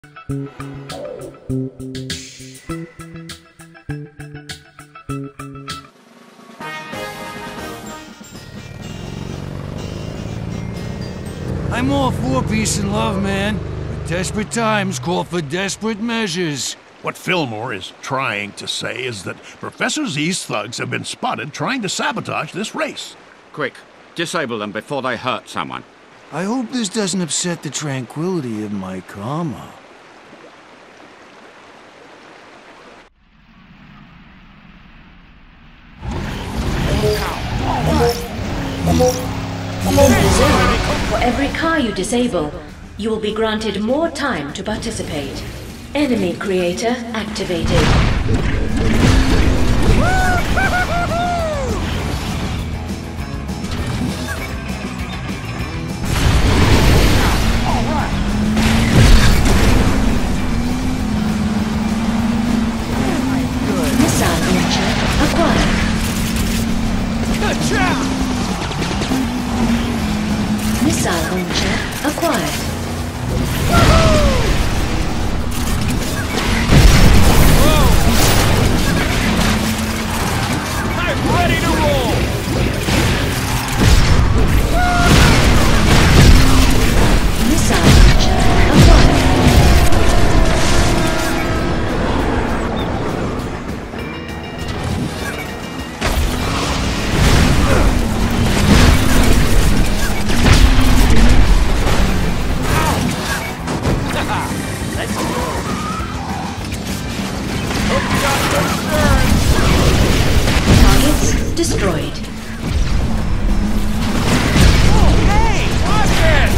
I'm all for peace and love, man. But desperate times call for desperate measures. What Fillmore is trying to say is that Professor Z's thugs have been spotted trying to sabotage this race. Quick, disable them before they hurt someone. I hope this doesn't upset the tranquility of my karma. For every car you disable, you will be granted more time to participate. Enemy creator activated. Missile launcher acquired. Missile launcher acquired. I'm ready to roll! Missile launcher acquired. Let's go! Hope you got good insurance! Targets destroyed. Oh, hey! Watch it!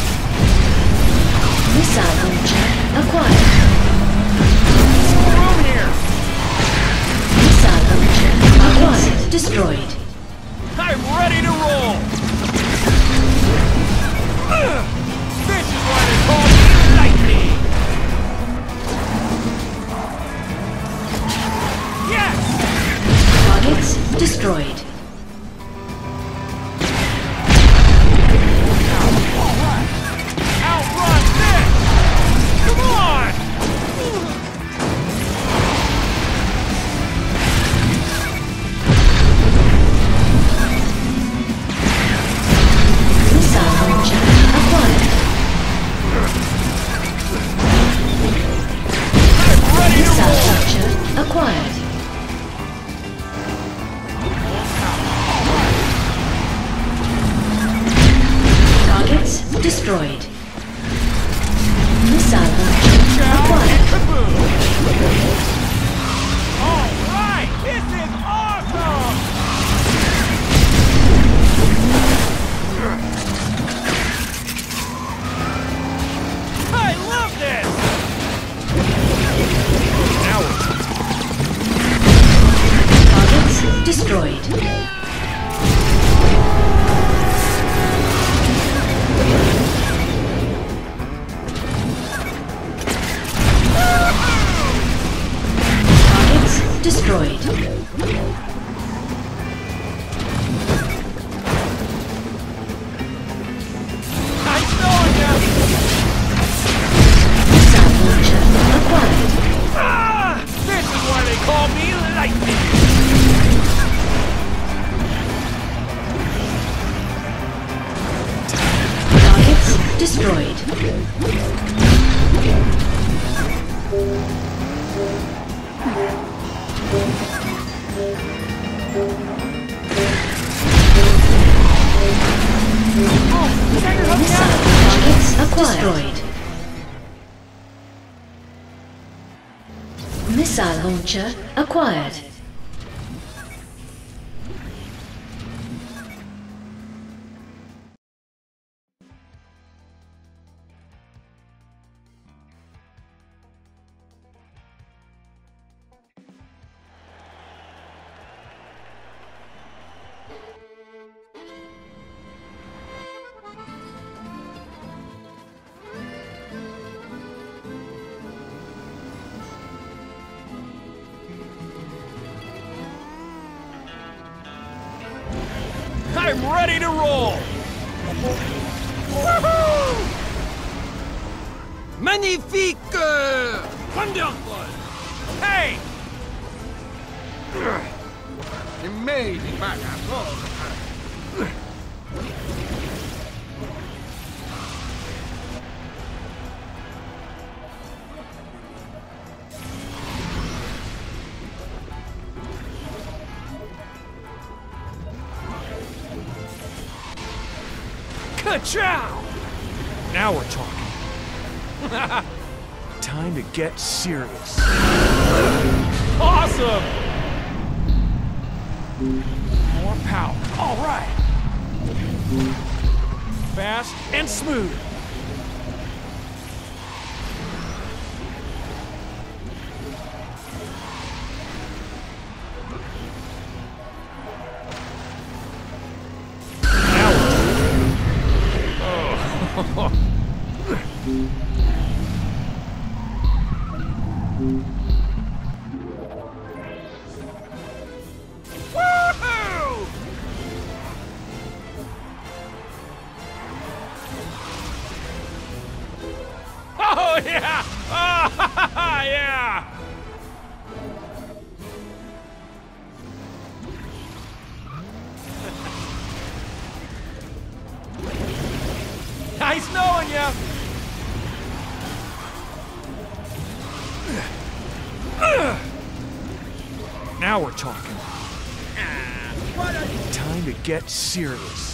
Missile launcher acquired. More room here! Missile launcher acquired. Destroyed. I'm ready to roll! This is why they call me Lightning! Yes! Targets destroyed. Outrun this! Come on! Missile launcher acquired. I'm ready to Missile roll! launcher acquired. Targets destroyed. Missile launcher acquired. Kaboom! All right! This is awesome! I love this! Now Targets destroyed. Targets destroyed. nice knowing you! Missile launcher acquired. Ah! This is why they call me Lightning! Targets destroyed. Missile targets acquired. Missile launcher acquired. I'm ready to roll! Woohoo! Magnifique! Wonderful! Hey! Amazing, Ka-chow! Now we're talking. Time to get serious. Awesome! More power. All right. Fast and smooth. Woohoo! Oh yeah! Oh yeah! Nice knowing ya! Now we're talking. Time to get serious.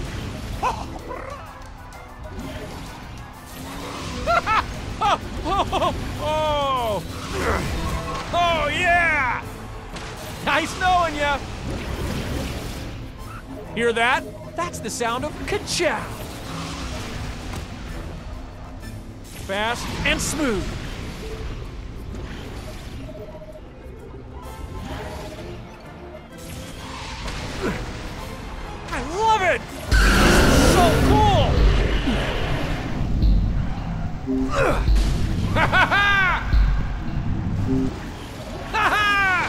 Oh! Oh yeah! Nice knowing ya! Hear that? That's the sound of ka-chow! Fast and smooth. I love it! So cool! Ha ha ha! Ha ha!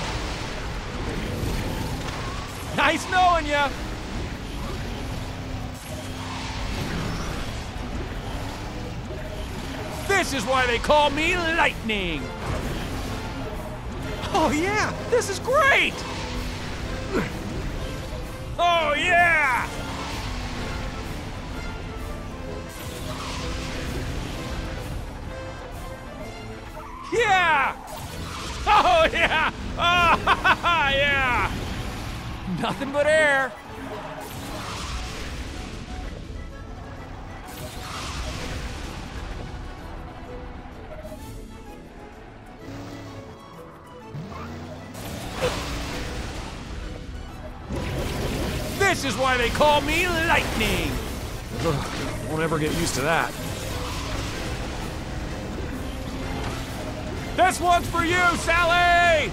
Nice knowing ya! This is why they call me Lightning! Oh yeah, this is great! Oh yeah! Yeah! Oh yeah! Oh yeah! Nothing but air! This is why they call me Lightning! Ugh, won't ever get used to that. This one's for you, Sally!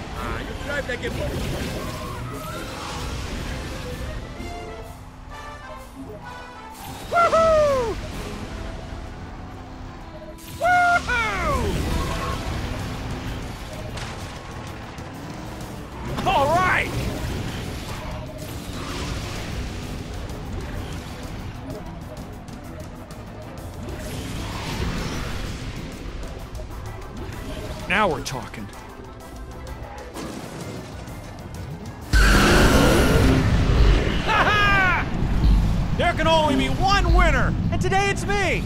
Woohoo! Woohoo! All right! Now we're talking. Ha-ha! There can only be one winner, and today it's me!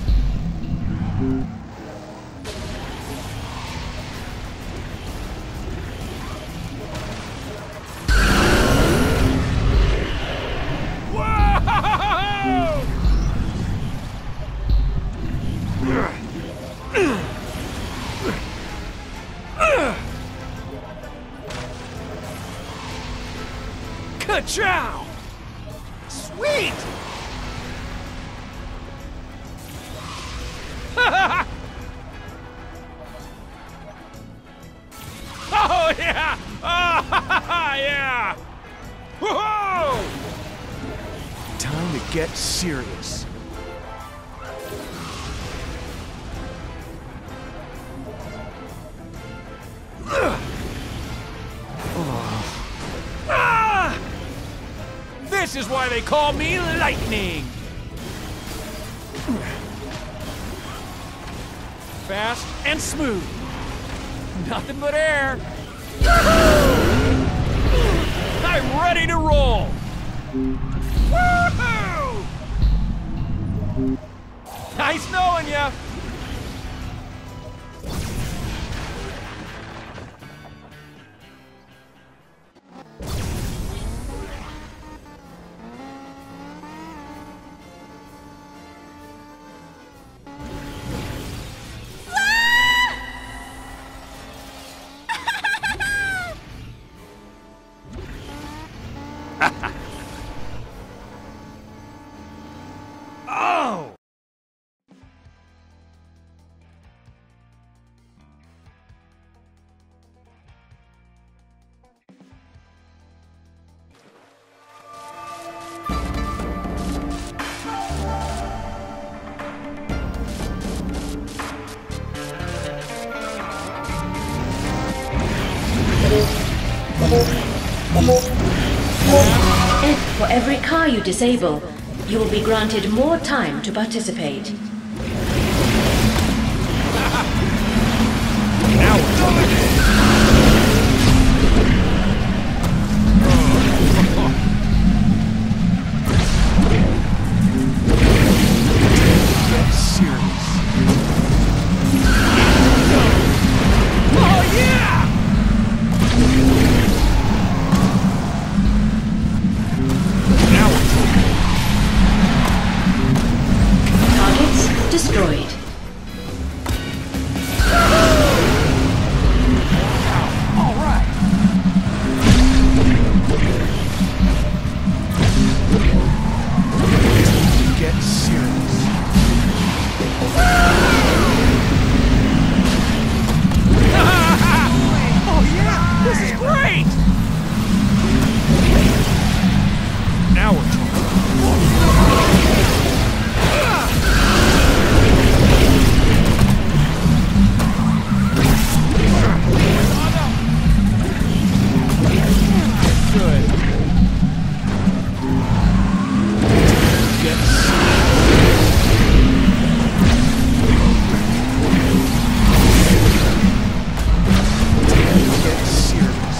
Ka-chow! Sweet! Oh yeah! Oh yeah! Whoa! Time to get serious. Ah! This is why they call me Lightning! Fast and smooth. Nothing but air. I'm ready to roll. Woohoo! Nice knowing ya. Oh! And for every car you disable, you will be granted more time to participate. Now we're talking. Get serious. Oh, yeah! Now we're talking. Targets destroyed. All right. Get serious. Oh, yeah! This is great! Now we're talking. Good. Get Get serious.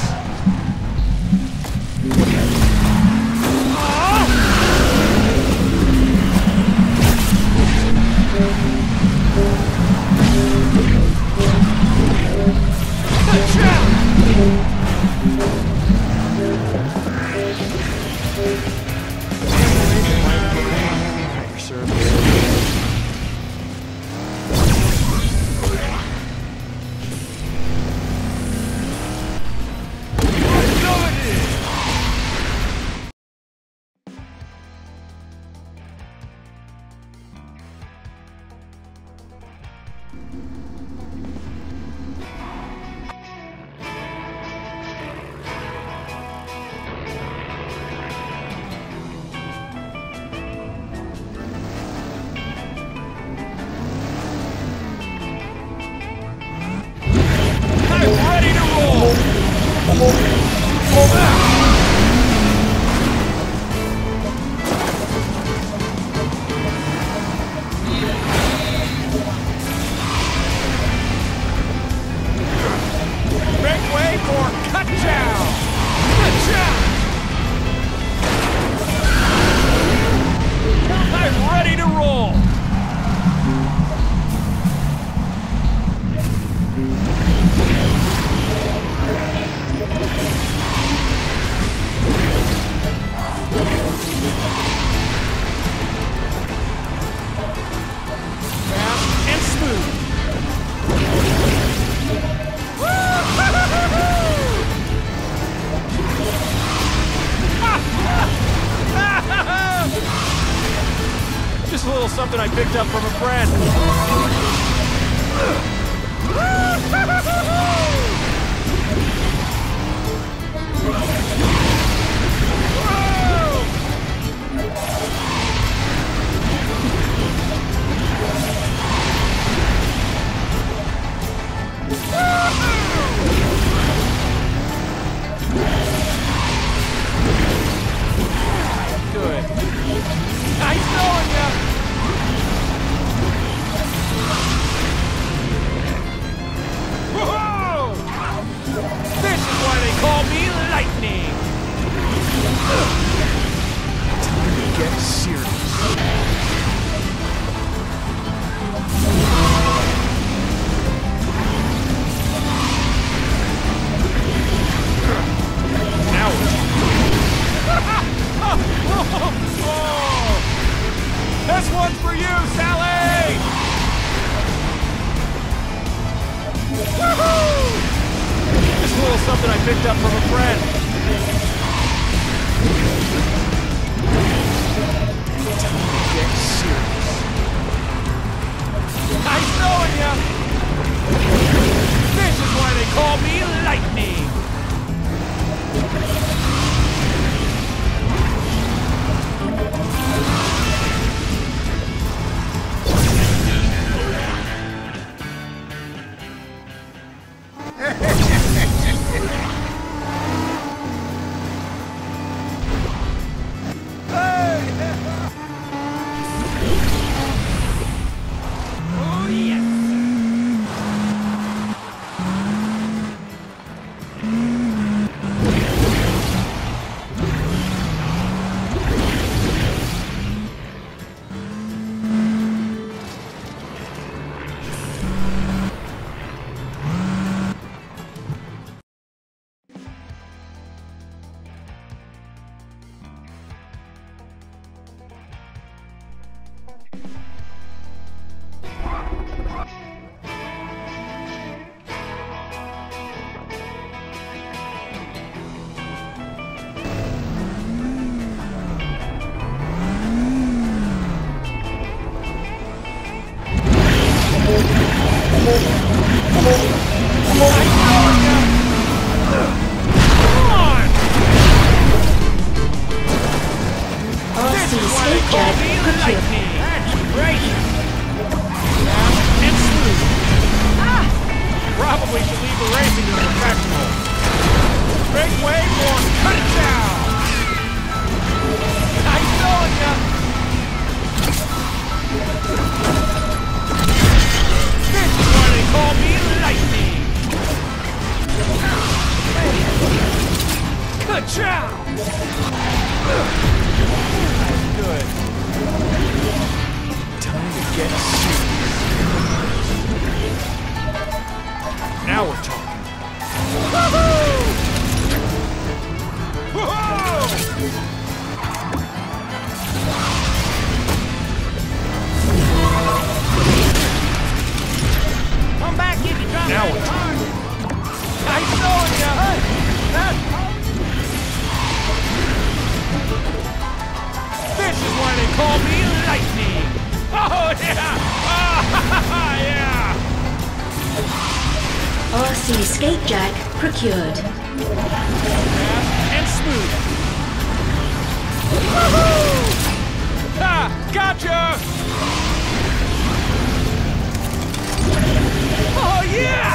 Your service. I'm ready to roll! Make way for Cut-Chow! Cut-Chow! I'm ready to roll! Fast and smooth. Just a little something I picked up from a friend. Good. Nice knowing ya. Time to get serious. Now this one's for you, Sally! Woohoo! This little something I picked up from a friend. Time to get serious. Nice knowing ya! This is why they call me Lightning! Probably should leave the racing to the professionals. Big wave one, cut it down! Nice knowing ya! This is why they call me Lightning! Ka-chow! Good. Time to get serious. Now we're talking. Woohoo! Woohoo! Come back if you drop now we're talking. Nice knowing ya! This is why they call me Lightning! Oh yeah! Oh, yeah! RC Skatejack procured. Fast and smooth. Woohoo! Ha! Gotcha! Oh yeah!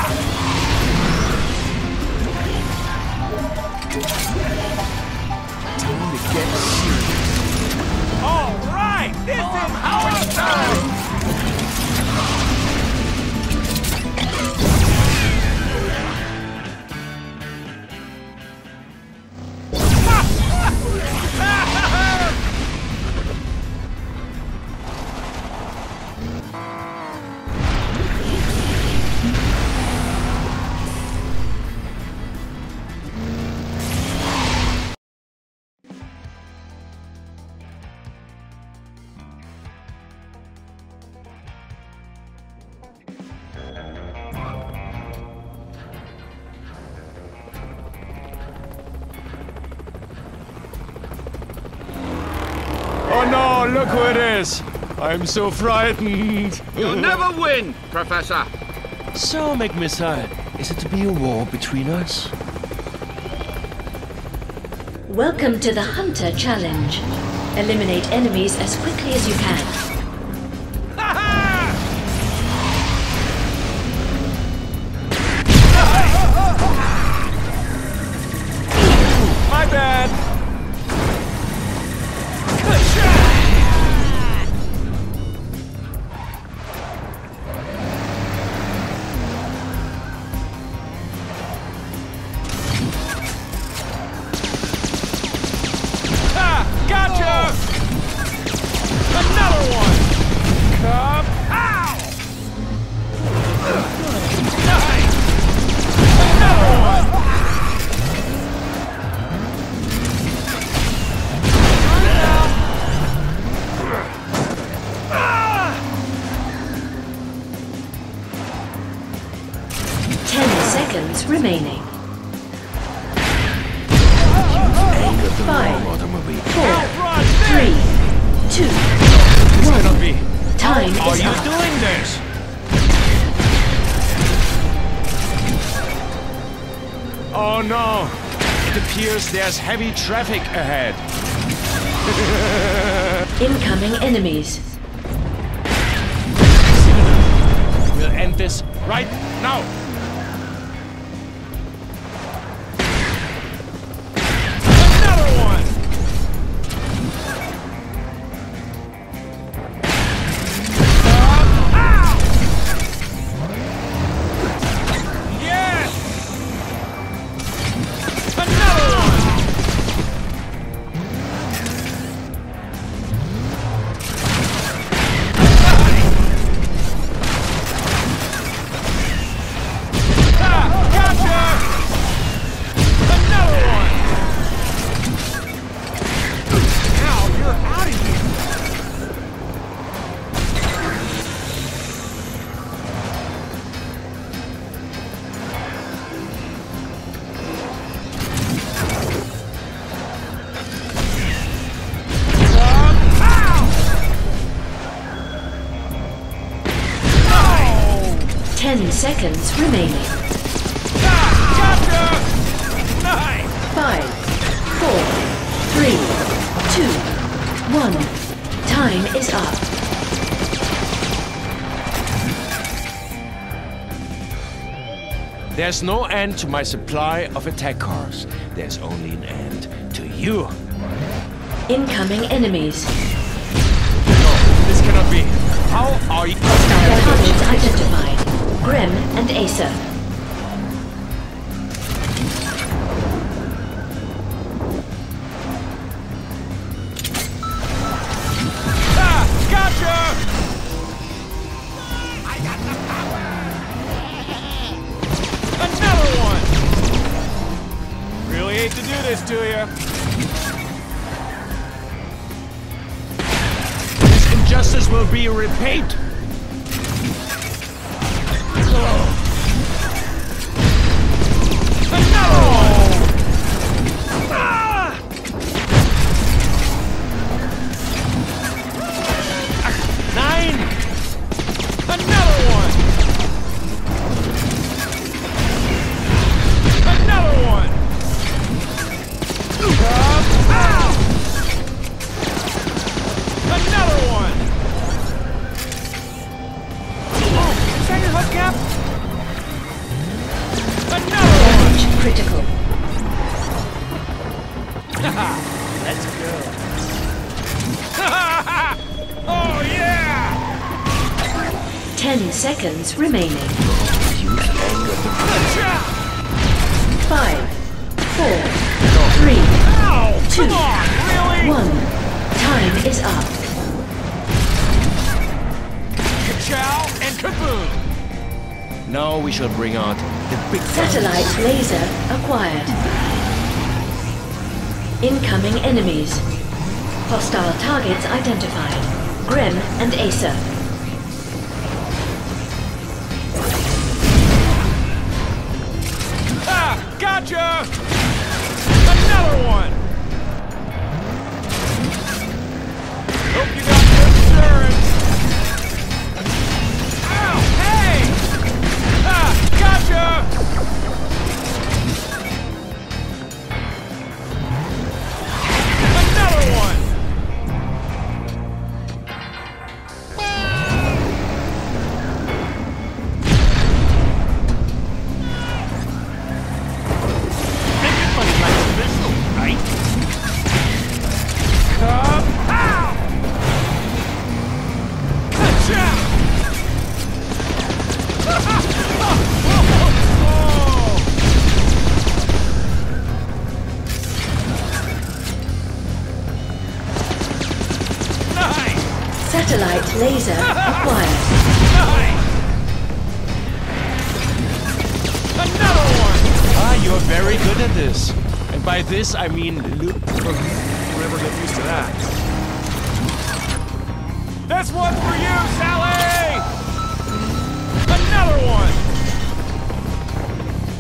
Time to get serious. All right, this is our time. Oh no, look who it is! I'm so frightened! You'll never win, Professor! So, McMissile, is it to be a war between us? Welcome to the Hunter Challenge. Eliminate enemies as quickly as you can. My bad! seconds remaining. 5, 4, 3, 2, 1. Time is Are you up. doing this? Oh no! It appears there's heavy traffic ahead. Incoming enemies. We'll end this right now. Another one! Yes! Another one! Gotcha! Another one! Now you're out of here! Ow! 10 seconds remaining. Gotcha! Nice! 5, 4, 3, 2, 1. Time is up. There's no end to my supply of attack cars. There's only an end to you. Incoming enemies. No, this cannot be. How are you? Targets identified. Grem and Acer. Ah, gotcha! Another one! Really hate to do this to you. This injustice will be repaid. Another one! Ah! Nine! Another one! Another one! Ow! Another one! Oh, is that your hubcap? Another one! Damage critical. Let's go. Oh yeah! 10 seconds remaining. 5, 4, 3, Ow! 2, Come on, really? 1. Time is up. Ka-chow and kaboom! Now we shall bring out the big Satellite laser acquired. Incoming enemies. Hostile targets identified. Grem and Acer. Ah! Gotcha! Another one! Hope you got good insurance! Ow! Hey! Ah! Gotcha! Another one! Making money like a missile, right? Come out! Gotcha! Nice! Satellite laser acquired. Nice! Another one! Ah, you're very good at this. And by this, I mean loop. You'll never get used to that. This one's for you, Sally! Another one!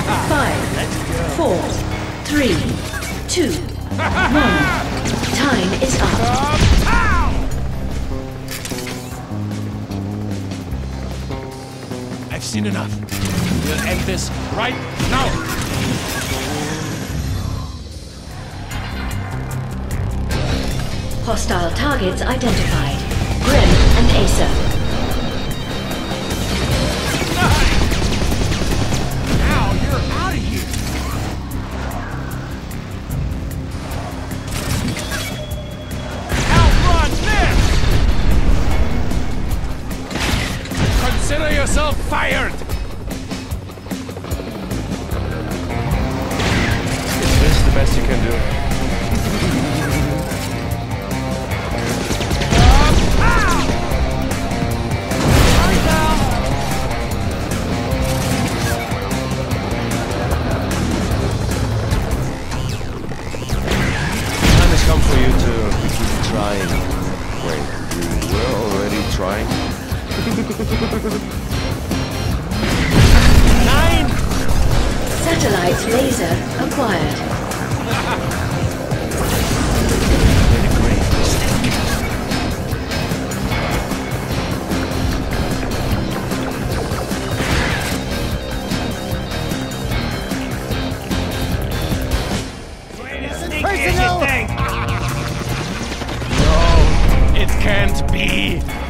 5, 4, 3, 2, 1. Time is up. I've seen enough. We'll end this right now. Hostile targets identified. Grim and Acer. Now you're out of here. Outrun this! Consider yourself fired. Is this the best you can do? Come for you to begin trying. Wait, you were already trying? 9! Satellite laser acquired. A great mistake. Personnel! It can't be!